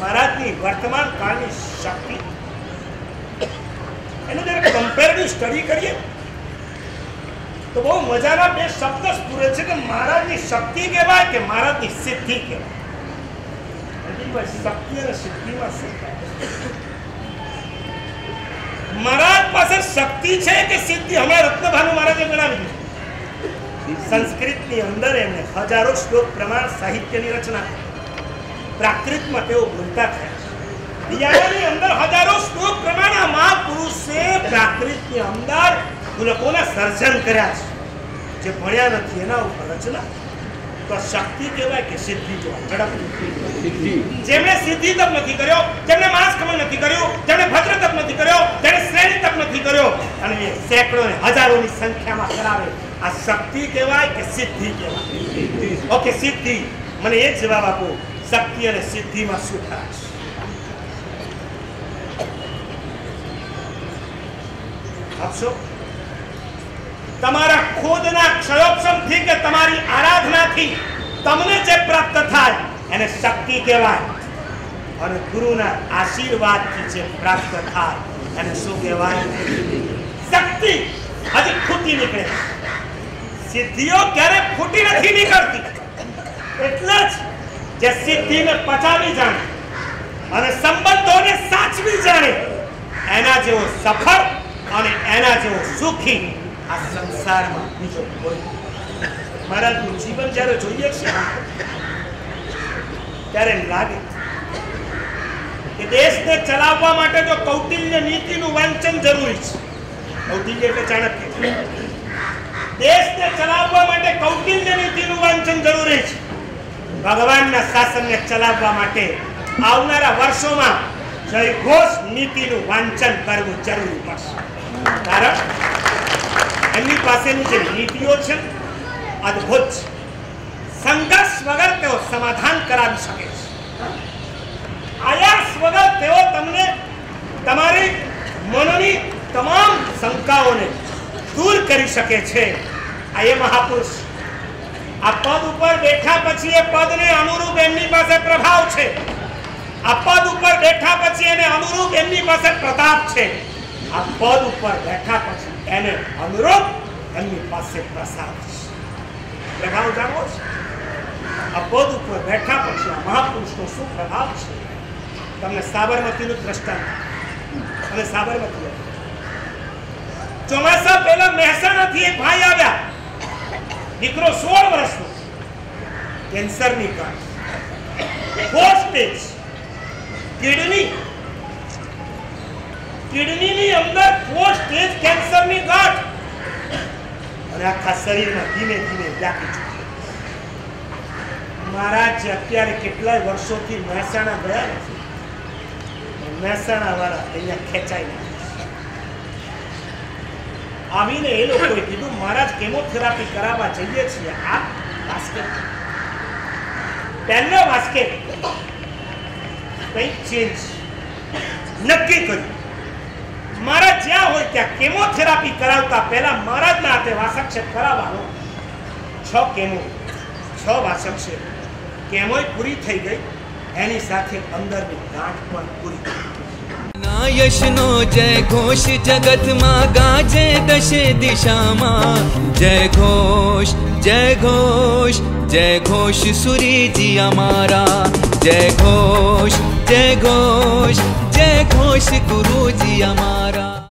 महाराजनी वर्तमान कालनी शक्ति एनु जरा कंपेरेटिव स्टडी करिए तो बहुत मजाना बे शब्द स्फुरे छे के महाराजनी शक्ति कहेवाय के महाराजनी सिद्धि कहेवाय। शक्ति और सिद्धि में शुं महाराज पासे शक्ति छे के सिद्धि हमें रत्नभानु महाराजे जणावी दीधुं। संस्कृत नी अंदर एमणे हजारों श्लोक प्रमाण साहित्य नी रचना प्राकृत में तेओ बोलता था दियानी अंदर हजारों श्लोक प्रमाण महापुरुषे प्राकृत नी अंदर लोकोना सर्जन कर्या छे जे भण्या नथी एना उपर रचना तो शक्ति कहेवाय के सिद्धि कहेवाय। सिद्धि जेमणे सिद्धि तप नथी कर्यो, जेमणे मास खमन नथी कर्यो, जेमणे भद्र तप नथी कर्यो, जेमणे श्रेणी तप नथी कर्यो अने ए सैकड़ों ने हजारों नी संख्या में करावे आ शक्ति कहेवाय के सिद्धि कहेवाय। ओके सिद्धि मने ए जवाब आपो शक्ति और सिद्धि में शुं फरक छे? आपशो तमारा खुदना क्षयोपशम थी के तमारी आराधना थी तमने जे प्राप्त थाय एने शक्ति कहेवाय और गुरुना आशीर्वाद थी जे प्राप्त थाय एने शुं कहेवाय? शक्ति हजी खूटी निकळे, सिद्धिओ क्यारे खूटी नथी निकळती। એટલે જ જે સિદ્ધિને પચાવી જાણે અને સંબંધોને સાચવી જાણે એના જેવો સફળ અને એના જેવો સુખી આ સંસારમાં બીજો કોઈ મહારાજનું જીવન જ્યારે જોઈએ છે ત્યારે લાગે કે દેશને ચલાવવા માટે જો કૌટિલ્ય નીતિનું વાંચન જરૂરી છે। કૌટિલ્ય એટલે ચાણક્ય। દેશને ચલાવવા માટે કૌટિલ્ય નીતિનું વાંચન જરૂરી છે। भगवान शासन ने चलाववा माटे आवनारा वर्षों में जयघोष नीति वांचन करवू जरूरी पड़शे। कारण एमनी पासेनी जे नीतिओ छे अद्भुत संघर्ष वगर तेओ समाधान करावी शके छे। आयास वगर तेओ तमने तमारी मननी तमाम शंकाओने दूर करी शके छे। आ ए महापुरुष आ पद ऊपर बैठा पछी ए पद ने अनुरूप एमनी पासे प्रभाव छे। आ पद ऊपर बैठा पछी एने अनुरूप एमनी पासे प्रताप छे। आ पद ऊपर बैठा पछी एने अनुरूप एमनी पासे प्रसाद छे। प्रभाव जानो छे? आ पद ऊपर बैठा पछी आ महापुरुषनो शुं प्रभाव छे? तमने साबरमतीनुं दृष्टांत अने साबरमती ચોમાસા પહેલા મહેસાણાથી એક ભાઈ આવ્યા દીકરો 16 વર્ષનો કેન્સરની ગાંઠ 4 સ્ટેજ કિડનીની અંદર 4 સ્ટેજ કેન્સરની ગાંઠ અને આખા શરીરમાં ધીમે ધીમે વ્યાપી ચૂકી। મહારાજ અત્યારે કેટલાય વર્ષોથી મહેસાણા ગયા નથી, મહેસાણા વાળા અહીંયા ખેંચાઈ નાખે। आवीने ए लोकोए कीधुं महाराज केमोथेरापी करावा जईए छीए। आ बास्केट पहलो बास्केट कई चेंज नक्की कर्युं। महाराज ज्यां होय त्यां केमोथेरापी करावता पहला महाराजना हाथे वासक्षेप कराववानो 6 केमो 6 वासक्षेप केमोय पूरी थई गई एनी साथे अंदरनी गांठ पण पूरी थई गई। यशनो जय घोष जगत मां गाजे दशे दिशा मां जय घोष जय घोष जय घोष सूरी जी हमारा जय घोष जय घोष जय घोष गुरु जी हमारा।